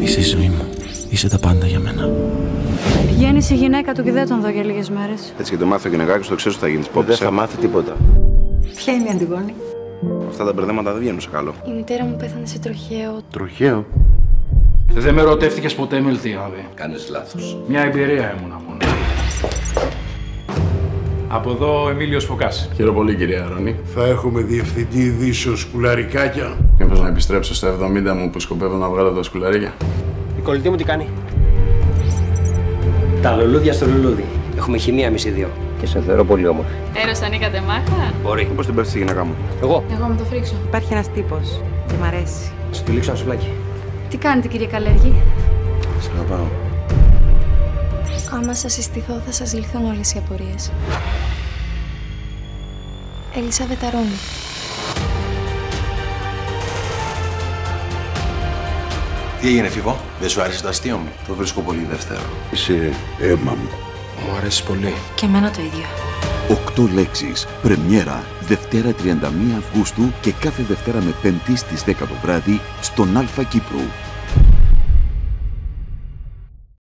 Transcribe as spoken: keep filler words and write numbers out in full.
Είσαι η ζωή μου. Είσαι τα πάντα για μένα. Γέννησε η γυναίκα του και δεν τον δω για λίγες μέρες. Έτσι και το μάθει ο γυναικάκος, το ξέρει ότι θα γίνει πόπη. Δεν θα μάθει τίποτα. Ποια είναι η Αντιγόνη? Αυτά τα μπερδέματα δεν βγαίνουν σε καλό. Η μητέρα μου πέθανε σε τροχαίο. Τροχαίο. Δεν με ερωτεύτηκες ποτέ με Λτιάδη. Κάνεις λάθος. Μια εμπειρία ήμουνα μόνο. Από εδώ ο Εμίλιος Φωκάς. Χαίρομαι πολύ, κυρία Αρώνη. Θα έχουμε διευθυντή ειδήσεων σκουλαρικάκια. Μήπως να επιστρέψω στα εβδομήντα μου που σκοπεύω να βγάλω τα σκουλαρίκια. Η κολλητή μου τι κάνει? Τα λουλούδια στο λουλούδι. Έχουμε χημεία εμείς οι δύο. Και σε θεωρώ πολύ όμορφη. Έρος ανήκατε μάχα. Μπορεί. Πώς την πέφτει η γυναίκα μου? Εγώ. Εγώ με το φρίξω. Υπάρχει ένας τύπος και μ' αρέσει. Σου τη λήξω ένα σουβλάκι. Τι κάνετε, κύριε Καλέργη? Σε αγαπάω. Άμα σας συστηθώ θα σας λυθούν όλες οι απορίες. Ελισάβετ Αρώνη. Τι έγινε, Φίβο? Δεν σου άρεσε το αστείο μου? Το βρίσκω πολύ δεύτερο. Είσαι αίμα μου. Μου αρέσει πολύ. Και εμένα το ίδιο. Οκτώ λέξεις. Πρεμιέρα Δευτέρα τριάντα μία Αυγούστου και κάθε Δευτέρα με Πέμπτη στις δέκα το βράδυ στον Αλφα Κύπρου.